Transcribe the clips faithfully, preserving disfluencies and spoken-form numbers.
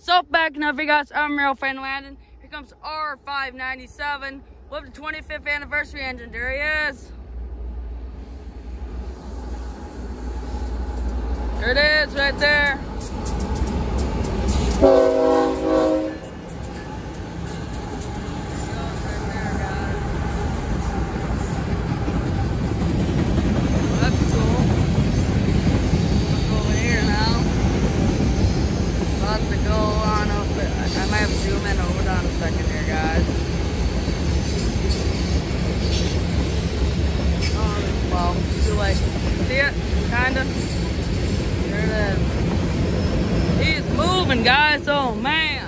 What's up, back in Vegas? I'm Real Fan Landon. Here comes R five ninety-seven with the twenty-fifth anniversary engine. There he is. There it is, right there. See it? Kinda. There it is. He's moving, guys. Oh, man.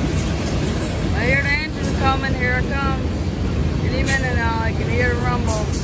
Coming, here it comes. Any minute now, I can hear it rumble.